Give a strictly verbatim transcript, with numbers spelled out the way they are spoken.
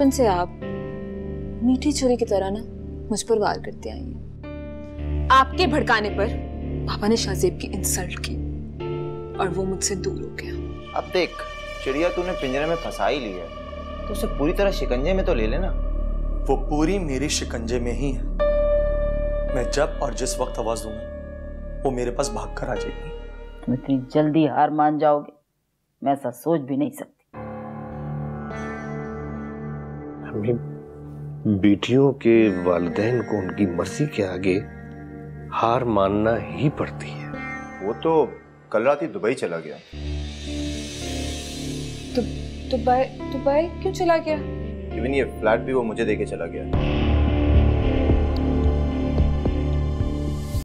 बचपन से आप मीठी छुरी की तरह ना मुझ पर वार करते आई हैं। आपके भड़काने पर पापा ने शाहजेब की इंसल्ट की और वो मुझसे दूर हो गया। अब देख, चिड़िया तूने पिंजरे में फंसा ही ली है तो उसे पूरी तरह शिकंजे में तो ले लेना। वो पूरी मेरे शिकंजे में ही है। मैं जब और जिस वक्त आवाज दूंगा वो मेरे पास भाग कर आ जाएगी। तुम इतनी जल्दी हार मान जाओगे, मैं ऐसा सोच भी नहीं सकती। बेटियों के वालिदैन को उनकी मर्जी के आगे हार मानना ही पड़ती है। वो तो कल रात ही दुबई चला गया। दुबई दुबई क्यों चला गया? इवन ये फ्लैट भी वो मुझे देके चला गया।